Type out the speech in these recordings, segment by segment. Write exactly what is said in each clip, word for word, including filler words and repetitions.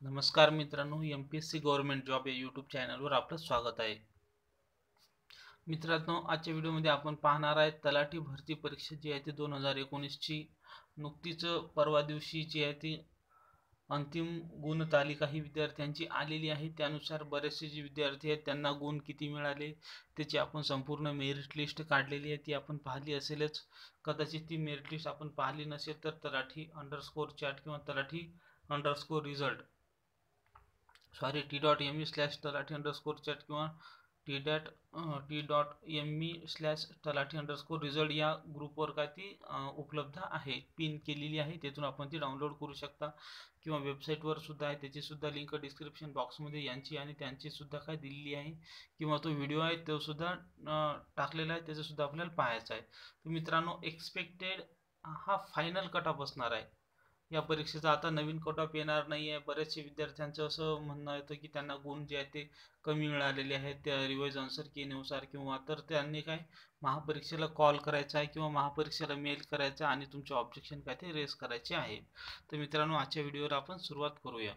नमस्कार मित्रांनो, M P S C government job या यूट्यूब चॅनलवर आपलं स्वागत आहे. मित्रांनो, आजच्या व्हिडिओमध्ये आपण पाहणार आहे तलाठी भरती परीक्षा जी आहे ती दोन हजार एकोणीसची नुकतीच परवा दिवशी जी आहे ती अंतिम गुण तालिका ही विद्यार्थ्यांची आलेली आहे. त्यानुसार बरेचसे जे विद्यार्थी आहेत त्यांना गुण किती मिळाले त्याची आपण संपूर्ण मेरिट लिस्ट काढलेली आहे, ती आपण पाहिली असेलच. कदाचित ती मेरिट लिस्ट आपण पाहिली नसेल तर तलाठी अंडरस्कोर चॅट किंवा तलाठी underscore result sorry T dot M E slash तलाठी अंडरस्कोर चॅट किंवा T dot T dot M E slash तलाठी अंडरस्कोर रिझल्ट या ग्रुपवर काय ती उपलब्ध आहे, पिन केलेली आहे. तिथून आपण ती डाउनलोड करू शकता किंवा वेबसाईटवर सुद्धा आहे, त्याची सुद्धा लिंक डिस्क्रिप्शन बॉक्समध्ये यांची आणि त्यांची सुद्धा काय दिलेली आहे, किंवा तो व्हिडिओ आहे तो सुद्धा टाकलेला आहे, त्याचं सुद्धा आपल्याला पाहायचं आहे. तर मित्रांनो, एक्सपेक्टेड हा फायनल कट ऑफ असणार आहे या परीक्षेचा. आता नवीन कट ऑफ येणार नाही आहे. बरेचसे विद्यार्थ्यांचं असं म्हणणं येतं की त्यांना गुण जे आहेत ते कमी मिळालेले आहेत त्या रिवाइज आन्सर कीनुसार, किंवा तर त्यांनी काय महापरीक्षेला कॉल करायचा आहे किंवा महापरीक्षेला मेल करायचा आणि तुमचे ऑब्जेक्शन काय ते रेस करायचे आहे. तर मित्रांनो, आजच्या व्हिडिओवर आपण सुरुवात करूया.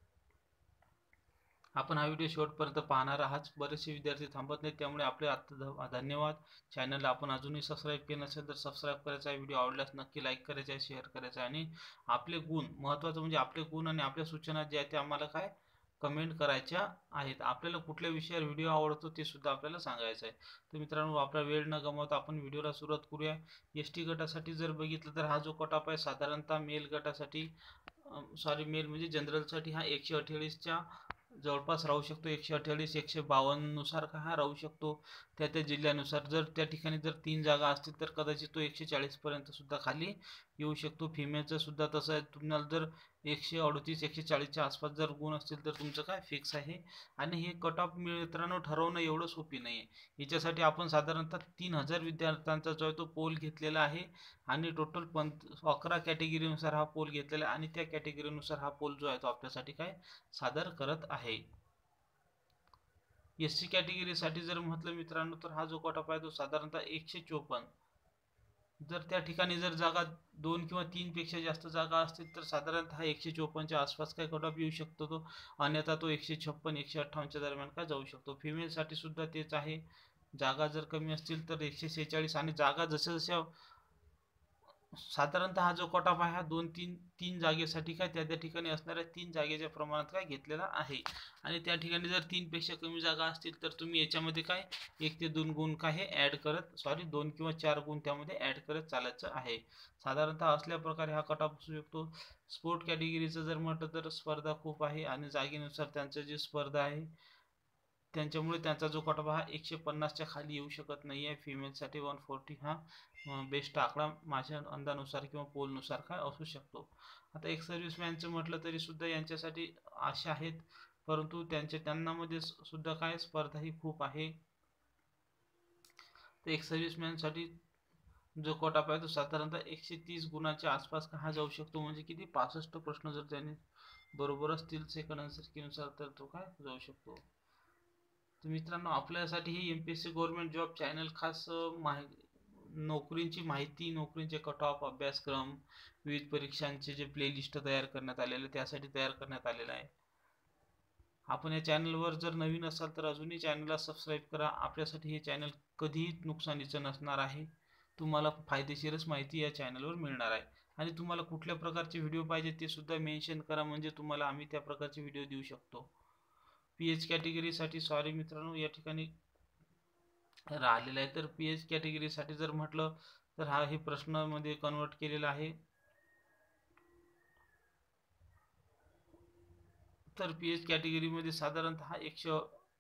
आपण हा व्हिडिओ शेवटपर्यंत पाहणार आहात. बरेचसे विद्यार्थी थांबत नाहीत, त्यामुळे आपले आता धन्यवाद. चॅनलला आपण अजूनही सबस्क्राईब केलं नसेल तर सबस्क्राईब करायचं आहे. व्हिडिओ आवडल्यास नक्की लाईक करायचं आहे, शेअर करायचं आहे आणि आपले गुण, महत्त्वाचं म्हणजे आपले गुण आणि आपल्या सूचना जे आहेत ते आम्हाला काय कमेंट करायच्या आहेत. आपल्याला कुठल्या विषयावर व्हिडिओ आवडतो ते सुद्धा आपल्याला सांगायचं आहे. तर मित्रांनो, आपला वेळ न गमावता आपण व्हिडिओला सुरुवात करूया. एस टी गटासाठी जर बघितलं तर हा जो कट ऑफ आहे साधारणतः मेल गटासाठी सॉरी मेल म्हणजे जनरलसाठी हा एकशे अठ्ठेचाळीसच्या जवळपास राहू शकतो. एकशे अठ्ठेचाळीस एकशे बावन्न नुसार का हा राहू शकतो त्या त्या जिल्ह्यानुसार. जर त्या ठिकाणी जर तीन जागा असतील तर कदाचित तो एकशे चाळीस पर्यंत सुद्धा खाली येऊ शकतो. फिमेलचं सुद्धा तसं आहे. तुम्हाला जर एकशे अडतीस एकशे चाळीसच्या आसपास जर गुण असतील तर तुमचं काय फिक्स आहे. आणि हे कट ऑफ मित्रांनो ठरवणं एवढं सोपी नाही आहे. याच्यासाठी आपण साधारणतः तीन हजार विद्यार्थ्यांचा जो आहे तो पोल घेतलेला आहे आणि टोटल पंत अकरा कॅटेगरीनुसार हा पोल घेतलेला आहे आणि त्या कॅटेगरीनुसार हा पोल जो आहे तो आपल्यासाठी काय सादर करत आहे. एस सी कॅटेगरीसाठी जर म्हटलं मित्रांनो तर हा जो कट ऑफ आहे तो साधारणतः एकशे चोपन्न. जर त्या ठिकाणी जर जागा दोन किंवा तीन पेक्षा जास्त जागा असतील तर साधारणतः एकशे चोपन्नच्या आसपास काय कट ऑफ येऊ शकतो तो, अन्यथा तो एकशे छप्पन एकशे अठ्ठावन्नच्या दरम्यान काय जाऊ शकतो. फिमेलसाठी सुद्धा तेच आहे. जागा जर कमी असतील तर एकशे सेहेचाळीस आणि जागा जशा जशा साधारणतः हा जो कट ऑफ आहे हा दोन तीन तीन जागेसाठी काय त्या त्या ठिकाणी असणाऱ्या तीन जागेच्या प्रमाणात काय घेतलेला आहे. आणि त्या ठिकाणी जर तीन पेक्षा कमी जागा असतील तर तुम्ही याच्यामध्ये काय एक ते दोन गुण काय हे ॲड करत सॉरी दोन किंवा चार गुण त्यामध्ये ॲड करत चालायचं आहे. साधारणतः असल्या प्रकारे हा कट ऑफ असू शकतो. स्पोर्ट कॅटेगरीचं जर म्हटलं तर स्पर्धा खूप आहे आणि जागेनुसार त्यांचं जी स्पर्धा आहे त्यांच्यामुळे त्यांचा जो कट ऑफ हा एकशे पन्नासच्या खाली येऊ शकत नाही आहे. फिमेलसाठी वन फोर्टी हा बेस्ट आकडा माझ्या अंदानुसार किंवा पोलनुसार काय असू शकतो. आता एक सर्व्हिसमॅनचं म्हटलं तरी सुद्धा यांच्यासाठी आशा आहेत, परंतु त्यांच्या त्यांनामध्ये सुद्धा काय स्पर्धा ही खूप आहे. तर एक सर्व्हिसमॅनसाठी जो कट ऑफ आहे तो साधारणतः एकशे तीस गुणाच्या आसपास हा जाऊ शकतो. म्हणजे किती पासष्ट प्रश्न जर त्यांनी बरोबर असतील सेकंड आन्सर कीनुसार तर तो काय जाऊ शकतो. तर मित्रांनो, आपल्यासाठी हे M P S C government job channel खास माहिती नोकरींची माहिती, नोकरींचे कट ऑफ, अभ्यासक्रम, विविध परीक्षांचे जे प्लेलिस्ट तयार करण्यात आलेले त्यासाठी तयार करण्यात आलेला आहे. आपण या चॅनलवर जर नवीन असाल तर अजूनही चॅनलला सबस्क्राईब करा. आपल्यासाठी हे चॅनल कधीही नुकसानीचं नसणार आहे. तुम्हाला फायदेशीरच माहिती या चॅनलवर मिळणार आहे. आणि तुम्हाला कुठल्या प्रकारचे व्हिडिओ पाहिजे ते सुद्धा मेन्शन करा, म्हणजे तुम्हाला आम्ही त्या प्रकारचे व्हिडिओ देऊ शकतो. पी एच कॅटेगरीसाठी सॉरी मित्रांनो या ठिकाणी राहिलेलं आहे. तर पी एच कॅटेगरीसाठी जर म्हटलं तर हा हे प्रश्नामध्ये कन्वर्ट केलेला आहे. तर पी एच कॅटेगरीमध्ये साधारणतः एकशे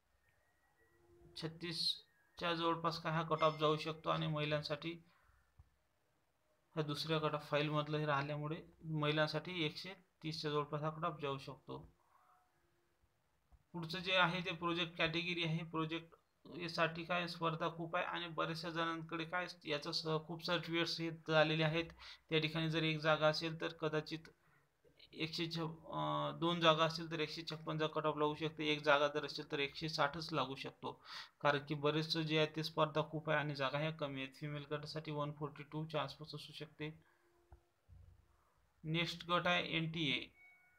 छत्तीसच्या जवळपास काय हा कट ऑफ जाऊ शकतो. आणि महिलांसाठी ह्या दुसऱ्या कट ऑफ फाईलमधलं हे राहिल्यामुळे महिलांसाठी एकशे तीसच्या जवळपास हा कट ऑफ जाऊ शकतो. पुढचं जे आहे ते प्रोजेक्ट कॅटेगरी आहे. प्रोजेक्ट यासाठी काय स्पर्धा खूप आहे आणि बऱ्याचशा जणांकडे काय याचं खूप सर्टिफिकेट्स हे झालेले आहेत. त्या ठिकाणी जर एक जागा असेल तर कदाचित एकशे छ दोन जागा असतील तर एकशे छप्पनचा कट ऑफ लागू शकते. एक जागा जर असेल तर एकशे साठच लागू शकतो, कारण की बरेच जे आहे ते स्पर्धा खूप आहे आणि जागा ह्या कमी आहेत. फिमेल गटासाठी वन फोर्टी टूच्या आसपास असू शकते. नेक्स्ट गट आहे N T A.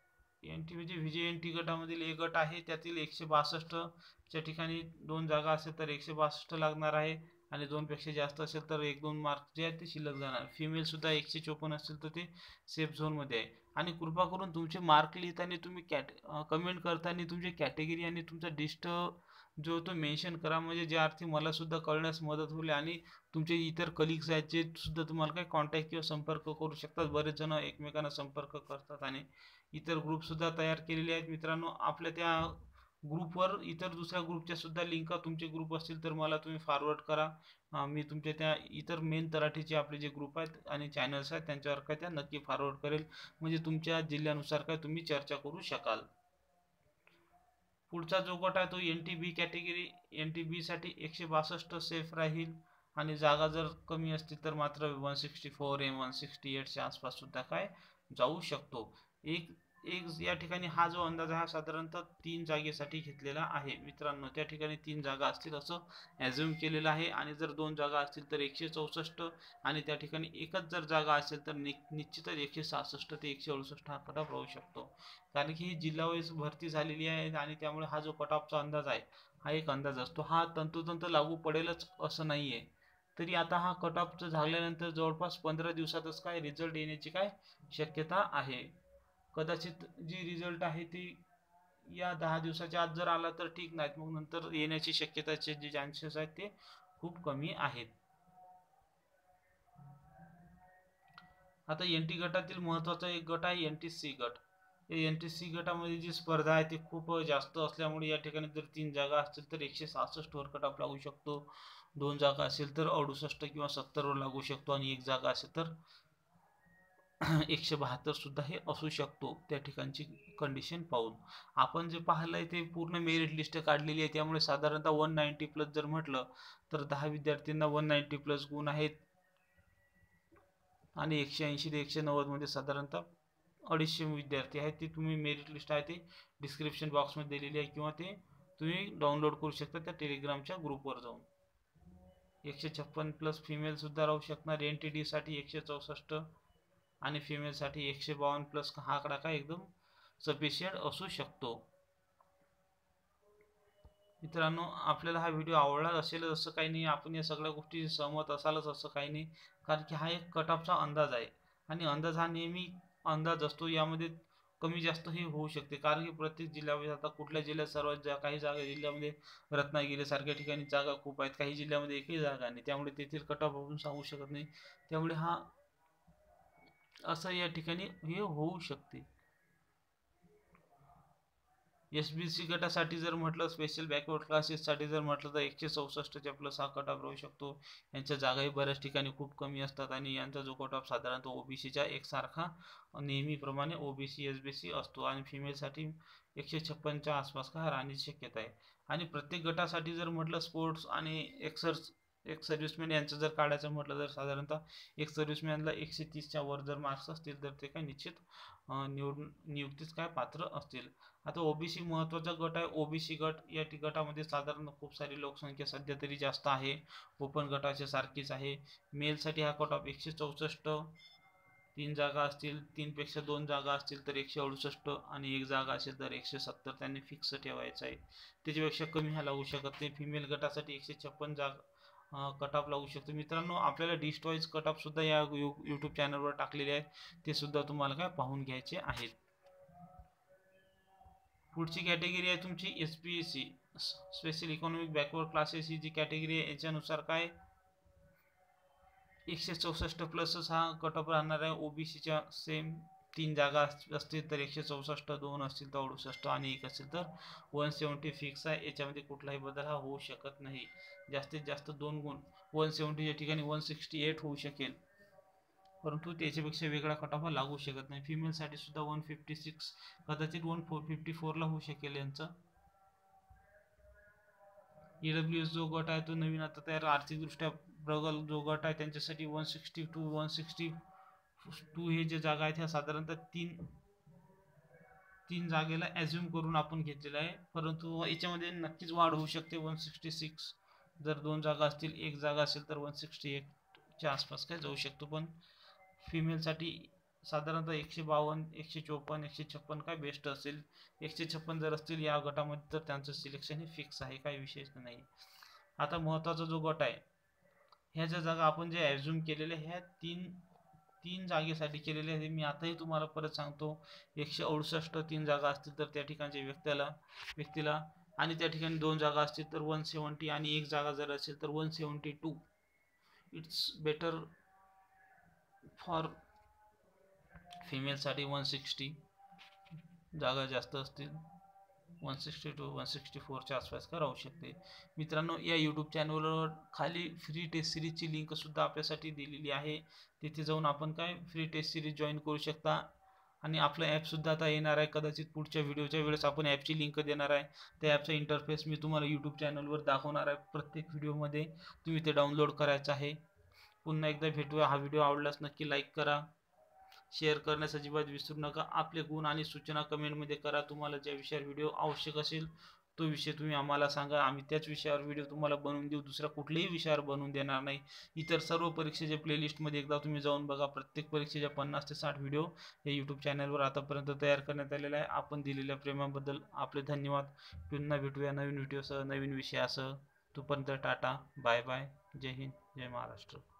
N T म्हणजे विजय एन टी गटामधील एक गट आहे, त्यातील एकशे बासष्टच्या ठिकाणी दोन जागा असेल तर एकशे बासष्ट लागणार आहे, आणि दोनपेक्षा जास्त असेल तर एक दोन मार्क जे आहेत ते शिल्लक जाणार. फिमेल सुद्धा एकशे चोपन्न असेल तर ते सेफ झोनमध्ये आहे. आणि कृपा करून तुमचे मार्क लिहिताना तुम्ही कॅट कमेंट करताना तुमची कॅटेगरी आणि तुमचा डिस्ट जो तो मेन्शन करा, म्हणजे ज्या अर्थी मला सुद्धा कळण्यास मदत होईल आणि तुमचे इतर कलिग्स आहेत जे सुद्धा तुम्हाला काही कॉन्टॅक्ट किंवा संपर्क करू शकतात. बरेच जण एकमेकांना संपर्क करतात आणि इतर ग्रुपसुद्धा तयार केलेले आहेत मित्रांनो. आपल्या त्या ग्रुपवर इतर दुसऱ्या ग्रुपच्या सुद्धा लिंक, तुमचे ग्रुप असतील तर मला तुम्ही फॉरवर्ड करा. अं, मी तुमच्या त्या इतर मेन तराठीचे आपले जे ग्रुप आहेत आणि चॅनल्स आहेत त्यांच्यावर काय त्या नक्की फॉरवर्ड करेल, म्हणजे तुमच्या जिल्ह्यानुसार काय तुम्ही चर्चा करू शकाल. पुढचा जो गट आहे तो N T B category. N T B साठी एकशे बासष्ट सेफ राहील, आणि जागा जर कमी असतील तर मात्र one sixty four M one sixty एटच्या आसपास सुद्धा काय जाऊ शकतो. एक एक या ठिकाणी हा जो अंदाज आहे हा साधारणतः तीन जागेसाठी घेतलेला आहे मित्रांनो. त्या ठिकाणी तीन जागा असतील असं ॲझ्युम केलेलं आहे, आणि जर दोन जागा असतील तर एकशे चौसष्ट, आणि त्या ठिकाणी एकच जर जागा असेल तर नि निश्चितच एकशे सहासष्ट ते एकशे अडुसष्ट हा कट ऑफ राहू शकतो. कारण की ही जिल्हा वाईज भरती झालेली आहे, आणि त्यामुळे हा जो कट ऑफचा अंदाज आहे हा एक अंदाज असतो. हा तंतोतंत लागू पडेलच असं नाही आहे. तरी आता हा कट ऑफचं झाल्यानंतर जवळपास पंधरा दिवसातच काय रिझल्ट येण्याची काय शक्यता आहे. कदाचित जी रिझल्ट आहे ती या दहा दिवसाच्या आत जर आला तर ठीक, नाहीत मग नंतर येण्याची शक्यताचे जे चान्सेस आहेत ते खूप कमी आहेत. आता एन टी गटातील महत्त्वाचा एक गट आहे एन टी सी गट. एन टी सी गटामध्ये जी स्पर्धा आहे ती खूप जास्त असल्यामुळे या ठिकाणी जर तीन जागा असतील तर एकशे सहासष्ट वर कट ऑफ लागू शकतो, दोन जागा असेल तर अडुसष्ट किंवा सत्तर वर लागू शकतो, आणि एक जागा असेल तर एकशे बहात्तर सुद्धा हे असू शकतो त्या ठिकाणची कंडिशन पाहून. आपण जे पाहिलंय ते पूर्ण मेरिट लिस्ट काढलेली आहे, त्यामुळे साधारणतः वन नाईन्टी प्लस जर म्हटलं तर दहा विद्यार्थ्यांना वन नाईन्टी प्लस गुण आहेत, आणि एकशे ऐंशी ते एकशे नव्वद मध्ये साधारणतः अडीचशे विद्यार्थी आहेत. ते तुम्ही मेरिट लिस्ट आहे ते डिस्क्रिप्शन बॉक्समध्ये दिलेली आहे, किंवा ते तुम्ही डाउनलोड करू शकता त्या टेलिग्रामच्या ग्रुपवर जाऊन. एकशे छप्पन प्लस फिमेल सुद्धा राहू शकणार एन टी डी साठी एकशे चौसष्ट, आणि फिमेलसाठी एकशे बावन्न प्लस हा आकडा काय एकदम सफिशियंट असू शकतो. मित्रांनो, आपल्याला हा व्हिडिओ आवडला असेल असं काही नाही, आपण या सगळ्या गोष्टी सहमत असालच असं काही नाही, कारण की हा एक कट ऑफचा अंदाज आहे, आणि अंदाज हा नेहमी अंदाज असतो. यामध्ये कमी जास्त हे होऊ शकते, कारण की प्रत्येक जिल्ह्यामध्ये आता कुठल्या जिल्ह्यात सर्वात जा काही जागा जिल्ह्यामध्ये रत्नागिरी सारख्या ठिकाणी जागा खूप आहेत, काही जिल्ह्यामध्ये एकही जागा नाही, त्यामुळे तेथील कट ऑफ आपण सांगू शकत नाही. त्यामुळे हा असं या ठिकाणी हे होऊ शकते. एस बी सी गटासाठी जर म्हटलं, स्पेशल बॅकवर्ड क्लासेससाठी जर म्हटलं तर एकशे चौसष्टच्या प्लस हा कट ऑफ राहू शकतो. यांच्या जागाही बऱ्याच ठिकाणी खूप कमी असतात, आणि यांचा जो कट ऑफ साधारणतः ओबीसीच्या एकसारखा नेहमीप्रमाणे ओबीसी एसबीसी असतो, आणि फिमेलसाठी एकशे छप्पनच्या आसपास का राहण्याची शक्यता आहे. आणि प्रत्येक गटासाठी जर म्हटलं स्पोर्ट्स आणि एक्सर्स एक सर्व्हिसमॅन यांचं जर काढायचं म्हटलं तर साधारणतः एक सर्व्हिसमॅनला एकशे तीसच्या वर जर मार्क्स असतील तर ते काय निश्चित निवडून नियुक्तीच काय पात्र असतील. आता ओबीसी महत्त्वाचा गट आहे. ओबीसी गट या गटामध्ये साधारण खूप सारी लोकसंख्या सध्या तरी जास्त आहे, ओपन गटाच्या सारखीच आहे. मेलसाठी हा कट ऑफ एकशे चौसष्ट, तीन जागा असतील, तीनपेक्षा दोन जागा असतील तर एकशे अडुसष्ट, आणि एक जागा असेल तर एकशे सत्तर त्यांनी फिक्स ठेवायचं आहे, त्याच्यापेक्षा कमी हा लागू शकत नाही. फिमेल गटासाठी एकशे छप्पन जागा कट ऑफ लागू शकतो. मित्रांनो, आपल्याला डिस्ट वाईज कट ऑफ सुद्धा या यूट्यूब चॅनलवर टाकलेले आहेत, ते सुद्धा तुम्हाला काय पाहून घ्यायचे आहेत. पुढची कॅटेगरी आहे तुमची S P S C, special economic backward classes. ही जी कॅटेगरी आहे याच्यानुसार काय एकशे चौसष्ट प्लसच हा कट ऑफ राहणार आहे. ओबीसीच्या सेम तीन जागा असतील तर एकशे चौसष्ट, दोन असतील तर अडुसष्ट, आणि एक असेल तर वन सेवन्टी फिक्स आहे. याच्यामध्ये कुठलाही बदल हा होऊ शकत नाही. जास्तीत जास्त दोन गुण वन सेवन्टीच्या ठिकाणी वन सिक्स्टी एट होऊ शकेल, परंतु त्याच्यापेक्षा वेगळा कट ऑफ लागू शकत नाही. फिमेलसाठी सुद्धा वन फिफ्टी सिक्स, कदाचित वन फोर फिफ्टी फोरला होऊ शकेल यांचं. ईडब्ल्यू एस जो गट आहे तो नवीन आता तयार आर्थिकदृष्ट्या प्रगल जो गट आहे त्यांच्यासाठी one sixty two one sixty two हे जे जागा आहेत ह्या साधारणतः तीन तीन जागेला ॲझ्युम करून आपण घेतलेलं आहे, परंतु याच्यामध्ये नक्कीच वाढ होऊ शकते. वन सिक्स्टी सिक्स जर दोन जागा असतील, एक जागा असेल तर वन सिक्स्टी एटच्या आसपास काय जाऊ शकतो. पण फिमेलसाठी साधारणतः एकशे बावन्न एकशे चोपन्न एकशे छप्पन्न काय बेस्ट असेल. एकशे छप्पन्न जर असतील या गटामध्ये तर त्यांचं सिलेक्शन हे फिक्स आहे, काही विशेष नाही. आता महत्त्वाचा जो गट आहे, ह्या ज्या जागा आपण जे ॲझ्युम केलेल्या ह्या तीन तीन जागेसाठी केलेले आहे. मी आताही तुम्हाला परत सांगतो, एकशे अडुसष्ट तीन जागा असतील तर त्या ठिकाणच्या व्यक्तीला व्यक्तीला आणि त्या ठिकाणी दोन जागा असतील तर वन सेवन्टी आणि एक जागा जर असेल तर one seventy two. It's better for फिमेलसाठी वन सिक्स्टी जागा जास्त असतील, one sixty two one sixty फोरच्या आसपास का राहू शकते. मित्रांनो, या यूट्यूब चॅनलवर खाली फ्री टेस्ट सिरीजची लिंकसुद्धा आपल्यासाठी दिलेली आहे. तिथे जाऊन आपण काय फ्री टेस्ट सिरीज जॉईन करू शकता. आणि आपलं ॲपसुद्धा आता येणार आहे, कदाचित पुढच्या व्हिडिओच्या वेळेस आपण ॲपची लिंक देणार आहे. त्या ॲपचा इंटरफेस मी तुम्हाला यूट्यूब चॅनलवर दाखवणार आहे प्रत्येक व्हिडिओमध्ये. तुम्ही ते डाउनलोड करायचं आहे. पुन्हा एकदा भेटूया. हा व्हिडिओ आवडल्यास नक्की लाईक करा, शेअर करण्यास अजिबात विसरू नका. आपले गुण आणि सूचना कमेंटमध्ये करा. तुम्हाला ज्या विषयावर व्हिडिओ आवश्यक असेल तो विषय तुम्ही आम्हाला सांगा, आम्ही त्याच विषयावर व्हिडिओ तुम्हाला बनवून देऊ. दुसऱ्या कुठल्याही विषयावर बनवून देणार नाही. इतर सर्व परीक्षेच्या प्लेलिस्टमध्ये एकदा तुम्ही जाऊन बघा. प्रत्येक परीक्षेच्या पन्नास ते साठ व्हिडिओ या यूट्यूब चॅनलवर आतापर्यंत तयार करण्यात आलेला आहे. आपण दिलेल्या प्रेमाबद्दल आपले धन्यवाद. पुन्हा भेटूया नवीन व्हिडिओसह, नवीन विषयासह. तोपर्यंत टाटा, बाय बाय, जय हिंद, जय महाराष्ट्र.